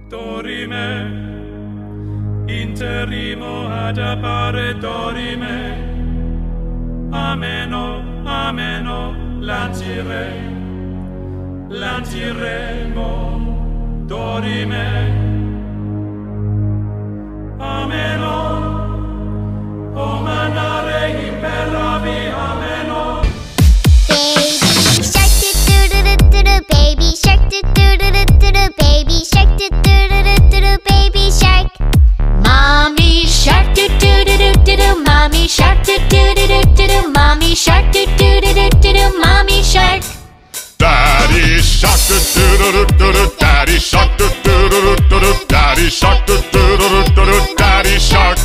dorime, interimo ad appare dorime, ameno, ameno, lantiremo, dorime, ameno, o manare imperavi, ameno. Baby shark do do do do do do, baby shark do do do do do do, baby shark. Mommy shark do do do do do do, mommy shark do do do do do do, mommy shark do do do do do do, mommy shark. Daddy shark do do do do do, daddy shark do do do do do, daddy shark do do do do do, daddy shark.